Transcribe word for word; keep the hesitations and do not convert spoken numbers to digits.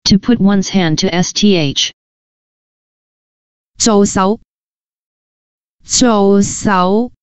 To put one's hand to S T H. 做手做手